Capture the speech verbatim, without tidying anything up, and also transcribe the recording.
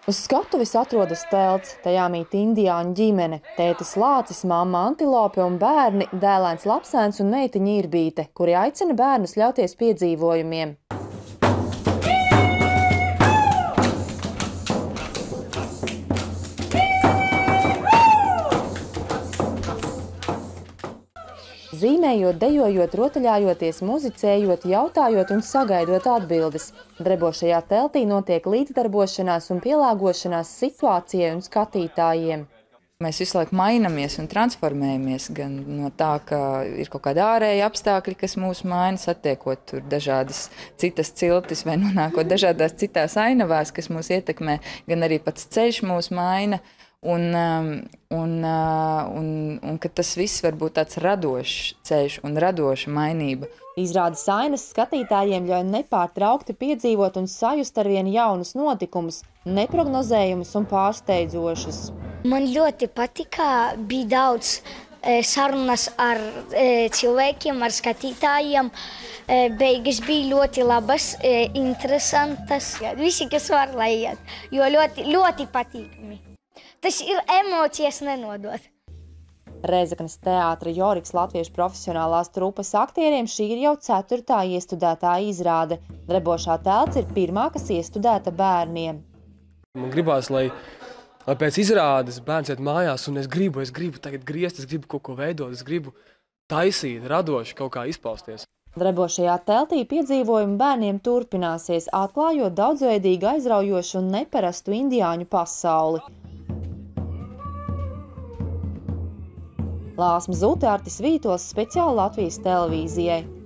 Uz skatuves atrodas telts, tajā mīt indiāņu ģimene, tētis Lācis, mamma Antilope un bērni, dēlēns Lapsēns un meitiņa Irbīte, kuri aicina bērnus ļauties piedzīvojumiem. Zīmējot, dejojot, rotaļājoties, muzicējot, jautājot un sagaidot atbildes. Drebošajā teltī notiek līdzdarbošanās un pielāgošanās situācijai un skatītājiem. Mēs visu laiku mainamies un transformējamies gan no tā, ka ir kaut kādi ārēji apstākļi, kas mūs maina, satiekot tur dažādas citas ciltis vai nonākot dažādās citās ainavās, kas mūs ietekmē, gan arī pats ceļš mūs maina. Un, un, un, un ka tas viss var būt tāds radošs ceļš un radoša mainība. Izrādes ainas skatītājiem ļauj nepārtraukti piedzīvot un sajust arvien jaunus notikumus, neprognozējumus un pārsteidzošus. Man ļoti patika, bija daudz e, sarunas ar e, cilvēkiem, ar skatītājiem. E, beigas bija ļoti labas, e, interesantas. Visi, kas var, lai iet, jo ļoti, ļoti patīkami. Tas ir emocijas nenodot. Rēzeknes teātra Joriks latviešu profesionālās trupas aktieriem šī ir jau ceturtā iestudētā izrāde. Drebošā telts ir pirmā, kas iestudēta bērniem. Man gribās, lai, lai pēc izrādes bērns iet mājās un es gribu, es gribu tagad griezt, es gribu kaut ko veidot, es gribu taisīt, radoši kaut kā izpausties. Drebošajā teltī piedzīvojumi bērniem turpināsies, atklājot daudzveidīgu, aizraujošu un neparastu indiāņu pasauli. Lāsma Zute, Artis Vītols, speciāli Latvijas televīzijai.